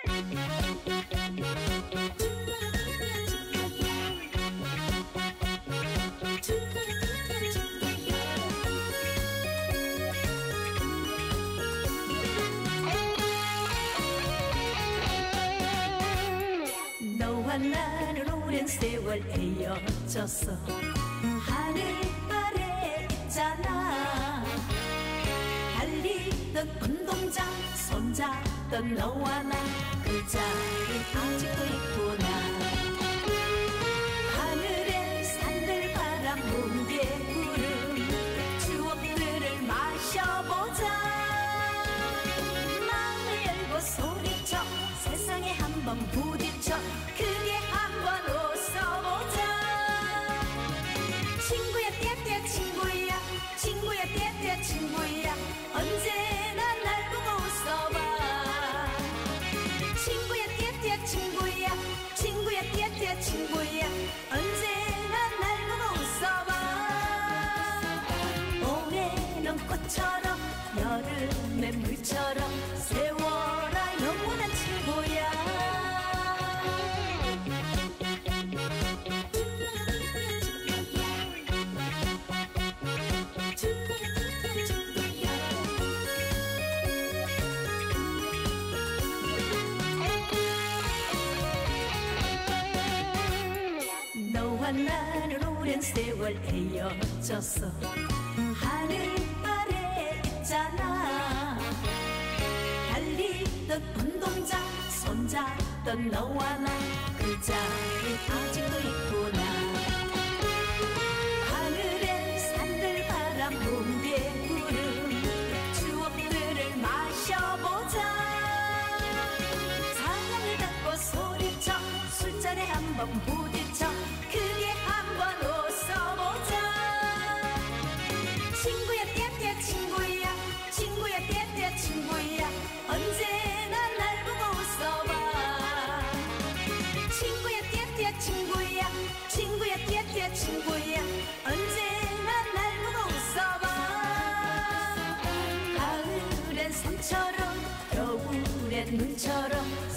너와 나는 오랜 세월 헤어졌어. 하늘 아래 있잖아. 달리던 운동장 손잡던 너와 나 그 자리 아직도 있구나. 하늘에 산들 바람 뭉게 구름 추억들을 마셔보자. 마음을 열고 소리쳐 세상에 한번 부딪혀 크게 한번 웃어보자. 친구야 떼떼 친구야 친구야 떼떼 친구야 언제나 날 보고 웃어봐. 친구야 떼떼 친구야 친구야 떼떼 친구야 언제나 날 보고 웃어봐. 올해는 꽃처럼 여름의 물처럼 세워라 영원한 친구야. 너와 나는 오랜 세월 헤어졌어. 하늘 아래 있잖아. 달리던 운동장 손잡던 너와 나 그 자리 아직도 있구나. 하늘에 산들 바람 뭉게 구름 추억들을 마셔보자. 사랑을 담고 소리쳐 술잔에 한번 부딪혀 크게 한번 웃어보자. 친구야 떼떼 친구야 친구야 떼떼 친구야 언제나 날 보고 웃어봐. 친구야 떼떼 친구야 친구야 떼떼 친구야 언제나 날 보고 웃어봐. 가을엔 산처럼 겨울엔 눈처럼